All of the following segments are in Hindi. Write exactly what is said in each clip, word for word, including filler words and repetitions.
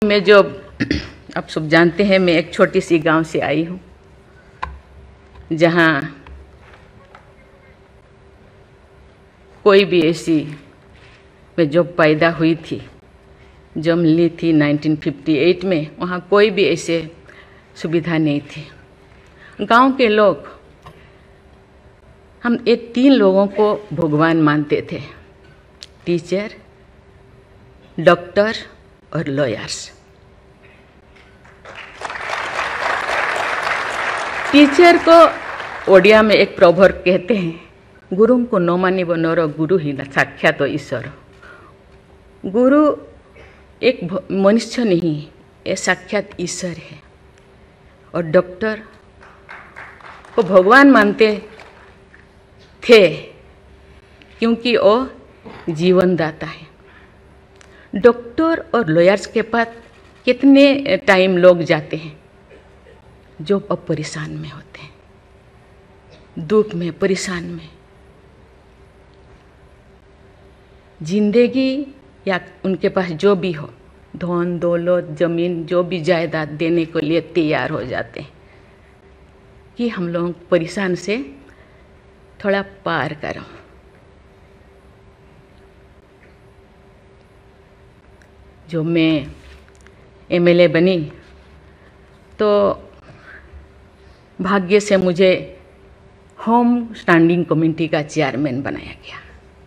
मैं जो आप सब जानते हैं, मैं एक छोटी सी गांव से आई हूँ जहाँ कोई भी ऐसी, मैं जब पैदा हुई थी, जन्म ली थी उन्नीस सौ अट्ठावन में, वहाँ कोई भी ऐसे सुविधा नहीं थी। गांव के लोग, हम ये तीन लोगों को भगवान मानते थे, टीचर, डॉक्टर और लॉयर्स। टीचर को ओडिया में एक प्रोवर्ब कहते हैं, गुरु को न मानिब नर गुरु ही साक्षात ईश्वर। गुरु एक मनुष्य नहीं, ये साक्षात ईश्वर है। और डॉक्टर को भगवान मानते थे क्योंकि वो जीवन दाता है। डॉक्टर और लॉयर्स के पास कितने टाइम लोग जाते हैं जो अब परेशान में होते हैं, दुख में, परेशान में। जिंदगी या उनके पास जो भी हो, धन दौलत, जमीन, जो भी जायदाद देने के लिए तैयार हो जाते हैं कि हम लोग परेशान से थोड़ा पार करो। जो मैं एमएलए बनी तो भाग्य से मुझे होम स्टैंडिंग कमेटी का चेयरमैन बनाया गया।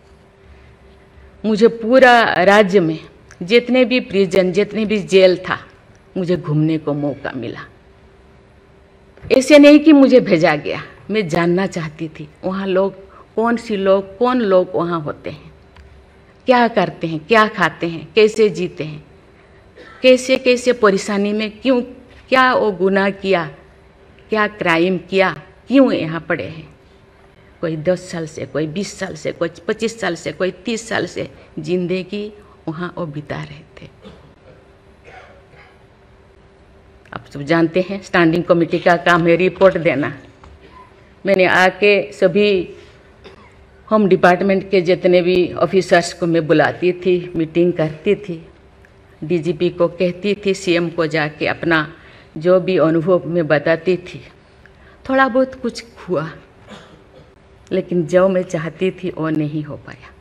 मुझे पूरा राज्य में जितने भी प्रिजन, जितने भी जेल था, मुझे घूमने को मौका मिला। ऐसे नहीं कि मुझे भेजा गया, मैं जानना चाहती थी वहाँ लोग कौन सी लोग कौन लोग वहाँ होते हैं, क्या करते हैं, क्या खाते हैं, कैसे जीते हैं, कैसे कैसे परेशानी में, क्यों, क्या वो गुनाह किया, क्या क्राइम किया, क्यों यहाँ पड़े हैं। कोई दस साल से, कोई बीस साल से, कोई पच्चीस साल से, कोई तीस साल से जिंदगी वहाँ वो बिता रहे थे। आप सब जानते हैं स्टैंडिंग कमेटी का काम है रिपोर्ट देना। मैंने आके सभी होम डिपार्टमेंट के जितने भी ऑफिसर्स को मैं बुलाती थी, मीटिंग करती थी, डीजीपी को कहती थी, सीएम को जाके अपना जो भी अनुभव मैं बताती थी। थोड़ा बहुत कुछ हुआ, लेकिन जो मैं चाहती थी वो नहीं हो पाया।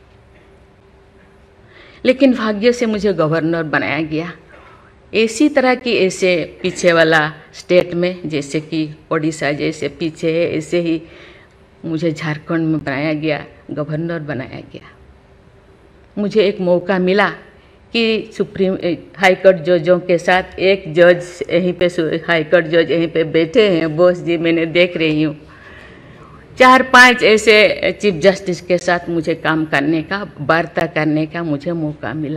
लेकिन भाग्य से मुझे गवर्नर बनाया गया। इसी तरह की ऐसे पीछे वाला स्टेट में, जैसे कि ओडिशा जैसे पीछे है, ऐसे ही मुझे झारखंड में बनाया गया, गवर्नर बनाया गया। मुझे एक मौका मिला कि सुप्रीम हाई कोर्ट जजों के साथ एक जज यहीं पे, हाई कोर्ट जज यहीं पे बैठे हैं, बोस जी, मैंने देख रही हूँ, चार पांच ऐसे चीफ जस्टिस के साथ मुझे काम करने का, वार्ता करने का मुझे मौका मिला।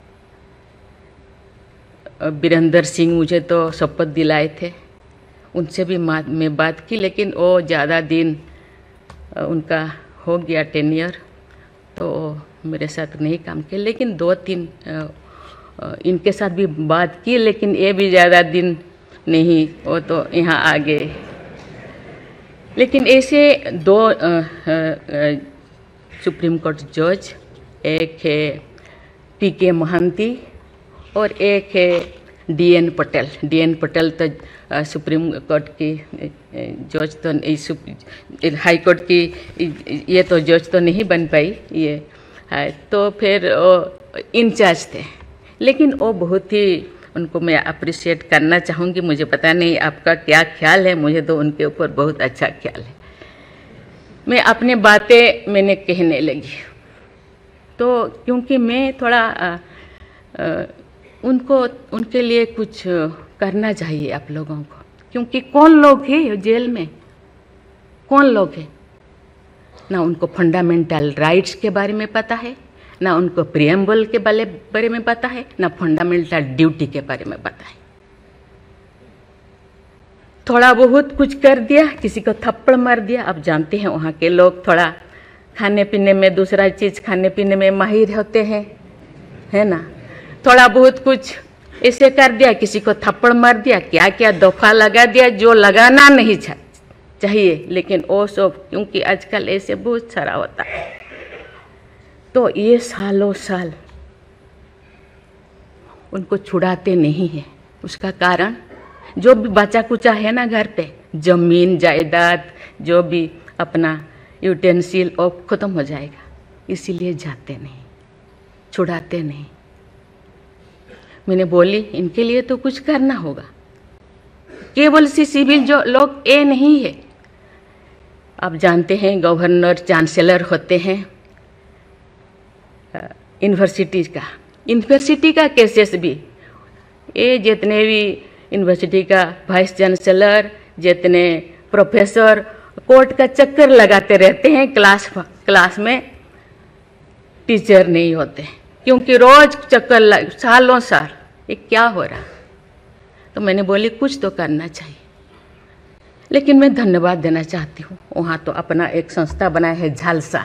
वीरेंद्र सिंह मुझे तो शपथ दिलाए थे, उनसे भी मैं बात की, लेकिन वो ज़्यादा दिन उनका हो गया टेन्योर, तो मेरे साथ नहीं काम किया। लेकिन दो तीन इनके साथ भी बात की, लेकिन ये भी ज़्यादा दिन नहीं, वो तो यहाँ आ गए। लेकिन ऐसे दो आ, आ, आ, सुप्रीम कोर्ट जज, एक है पी के महांती और एक है डीएन पटेल। डीएन पटेल तो आ, सुप्रीम कोर्ट की जज तो, हाई कोर्ट की ये तो जज तो नहीं बन पाई ये है, तो फिर वो इंचार्ज थे। लेकिन वो बहुत ही, उनको मैं अप्रिशिएट करना चाहूँगी। मुझे पता नहीं आपका क्या ख्याल है, मुझे तो उनके ऊपर बहुत अच्छा ख्याल है। मैं अपने बातें मैंने कहने लगी, तो क्योंकि मैं थोड़ा आ, आ, उनको उनके लिए कुछ करना चाहिए आप लोगों को, क्योंकि कौन लोग हैं जेल में, कौन लोग हैं, ना उनको फंडामेंटल राइट्स के बारे में पता है, ना उनको प्रियम्बल के बारे में पता है, ना फंडामेंटल ड्यूटी के बारे में पता है। थोड़ा बहुत कुछ कर दिया, किसी को थप्पड़ मार दिया। आप जानते हैं वहाँ के लोग थोड़ा खाने पीने में, दूसरा चीज़ खाने पीने में माहिर होते हैं, है ना। थोड़ा बहुत कुछ ऐसे कर दिया, किसी को थप्पड़ मार दिया, क्या क्या दफा लगा दिया जो लगाना नहीं चाहिए। लेकिन वो सब, क्योंकि आजकल ऐसे बहुत सारा होता है, तो ये सालों साल उनको छुड़ाते नहीं हैं। उसका कारण जो भी बचा कुचा है ना घर पे, जमीन जायदाद जो भी अपना यूटेंसिल वो ख़त्म हो जाएगा, इसीलिए जाते नहीं, छुड़ाते नहीं। मैंने बोली इनके लिए तो कुछ करना होगा। केवल सी सिविल जो लोग ए नहीं है, आप जानते हैं गवर्नर चांसलर होते हैं यूनिवर्सिटी का, यूनिवर्सिटी का केसेस भी, ये जितने भी यूनिवर्सिटी का वाइस चांसलर, जितने प्रोफेसर कोर्ट का चक्कर लगाते रहते हैं, क्लास क्लास में टीचर नहीं होते, क्योंकि रोज चक्कर लग, सालों साल, ये क्या हो रहा। तो मैंने बोली कुछ तो करना चाहिए। लेकिन मैं धन्यवाद देना चाहती हूँ, वहाँ तो अपना एक संस्था बनाया है झालसा,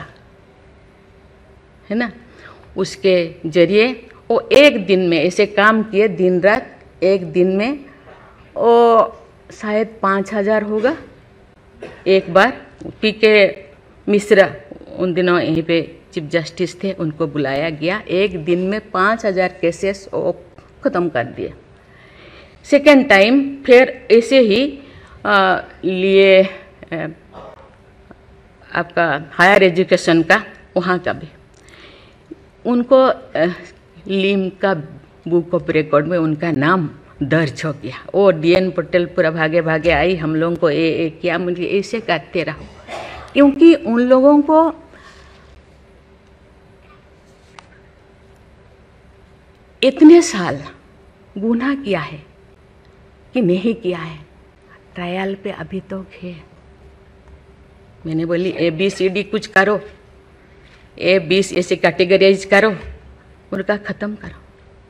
है ना, उसके जरिए वो एक दिन में ऐसे काम किए, दिन रात, एक दिन में वो शायद पाँच हजार होगा। एक बार पी के मिश्रा उन दिनों यहीं पे चीफ जस्टिस थे, उनको बुलाया गया, एक दिन में पाँच हजार केसेस वो ख़त्म कर दिए। सेकेंड टाइम फिर ऐसे ही आ, लिए आ, आपका हायर एजुकेशन का, वहाँ का भी उनको लीम का बुक ऑफ रिकॉर्ड में उनका नाम दर्ज हो गया। वो डी एन पटेल पूरा भागे भागे आई, हम लोगों को ए, ए किया, मुझे ऐसे करते रहो, क्योंकि उन लोगों को इतने साल गुनाह किया है कि नहीं किया है, ट्रायल पे अभी तो है। मैंने बोली ए बी सी डी कुछ करो, ए बी ऐसे कैटेगराइज करो, उनका ख़त्म करो।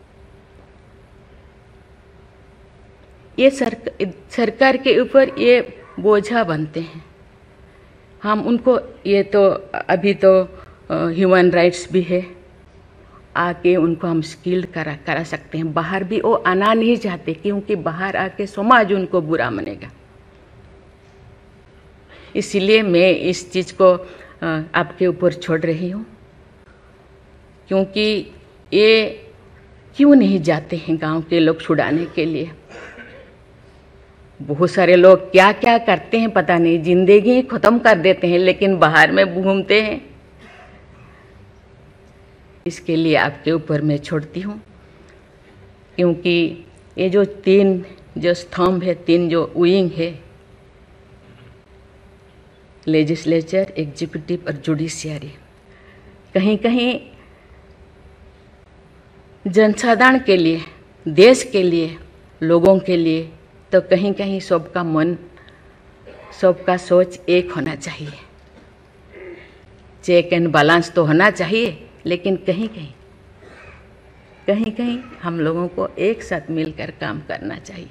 ये सरकार सरकार के ऊपर ये बोझा बनते हैं। हम उनको, ये तो अभी तो ह्यूमन राइट्स भी है, आके उनको हम स्किल्ड करा करा सकते हैं। बाहर भी वो आना नहीं चाहते, क्योंकि बाहर आके समाज उनको बुरा मानेगा। इसीलिए मैं इस चीज़ को आपके ऊपर छोड़ रही हूँ, क्योंकि ये क्यों नहीं जाते हैं गांव के लोग छुड़ाने के लिए। बहुत सारे लोग क्या क्या करते हैं पता नहीं, जिंदगी ख़त्म कर देते हैं, लेकिन बाहर में घूमते हैं। इसके लिए आपके ऊपर मैं छोड़ती हूँ, क्योंकि ये जो तीन जो स्तंभ है, तीन जो विंग है, लेजिस्लेचर, एग्जीक्यूटिव और जुडिशियरी, कहीं कहीं जनसाधारण के लिए, देश के लिए, लोगों के लिए, तो कहीं कहीं सबका मन, सबका सोच एक होना चाहिए। चेक एंड बैलेंस तो होना चाहिए, लेकिन कहीं कहीं कहीं कहीं हम लोगों को एक साथ मिलकर काम करना चाहिए।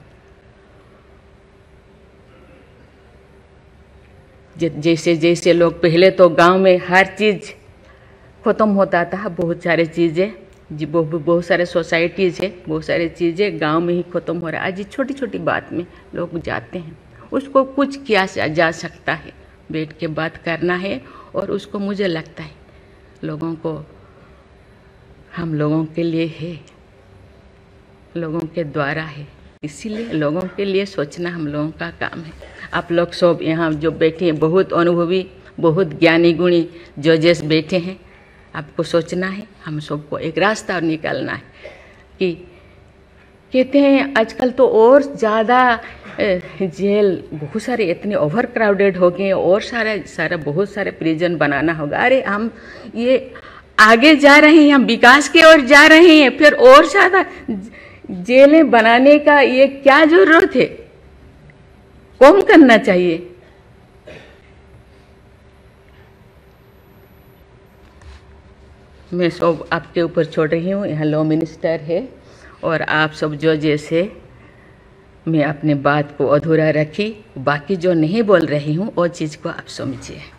जैसे जैसे लोग, पहले तो गांव में हर चीज़ ख़त्म होता था, बहुत सारे चीज़ें जी, बहुत बहुत सारे सोसाइटीज़ है, बहुत सारी चीज़ें गांव में ही ख़त्म हो रहा है। आज छोटी छोटी बात में लोग जाते हैं, उसको कुछ किया जा सकता है, बैठ के बात करना है। और उसको मुझे लगता है लोगों को, हम लोगों के लिए है, लोगों के द्वारा है, इसीलिए लोगों के लिए सोचना हम लोगों का काम है। आप लोग सब यहाँ जो बैठे हैं, बहुत अनुभवी, बहुत ज्ञानी गुणी जजेस बैठे हैं, आपको सोचना है, हम सबको एक रास्ता निकालना है। कि कहते हैं आजकल तो और ज़्यादा जेल, बहुत सारे इतने ओवर क्राउडेड हो गए, और सारा सारा बहुत सारे प्रिजन बनाना होगा। अरे हम ये आगे जा रहे हैं, हम विकास की ओर जा रहे हैं, फिर और ज़्यादा जेलें बनाने का ये क्या ज़रूरत है? कम करना चाहिए। मैं सब आपके ऊपर छोड़ रही हूँ, यहाँ लॉ मिनिस्टर है, और आप सब जो जैसे, मैं अपने बात को अधूरा रखी, बाकी जो नहीं बोल रही हूँ वो चीज़ को आप समझिए।